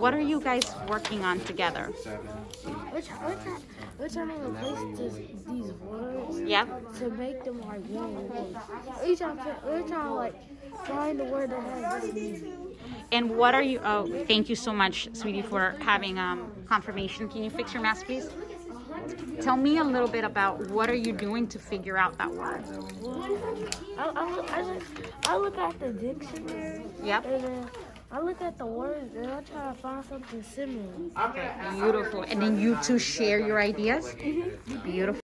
What are you guys working on together? We're trying to replace these words Yep. to make them like one word. We're trying to like find a word that has this meaning. And what are you, oh, thank you so much, sweetie, for having confirmation. Can you fix your mask, please? Tell me a little bit about what are you doing to figure out that word? I look at the dictionary. Yep. And then I look at the words and I try to find something similar. Beautiful. And then you two share your ideas? Beautiful.